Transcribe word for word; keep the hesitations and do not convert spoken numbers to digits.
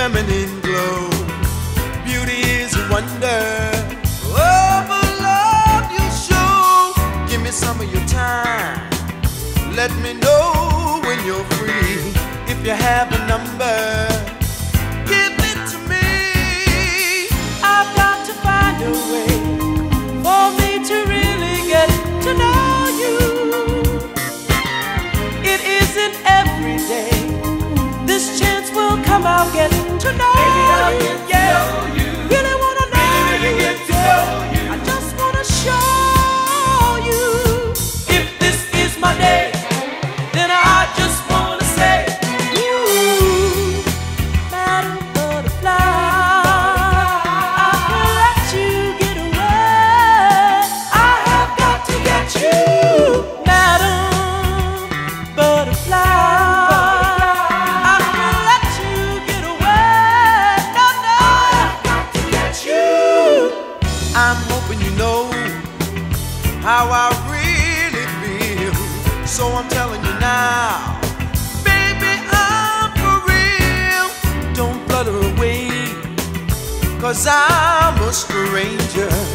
feminine glow. Beauty is a wonder. Oh, the love you show. Give me some of your time. Let me know when you're free. If you have a number, give it to me. I've got to find a way for me to really get to know you. It isn't every day this chance will come. I'll get to know Baby, I'll you. Get yeah. to know you. Really wanna know really you. Get to yeah. know you. I just wanna show you. If this is my day, then I just wanna say, ooh, Madam Butterfly, I can let you get away. I have got to get you, Madam Butterfly. I can let you get away. No, no, I have got to get you. I'm hoping you know how I really feel, so I'm telling you now, baby, I'm for real. Don't flutter away, 'cause I'm a stranger.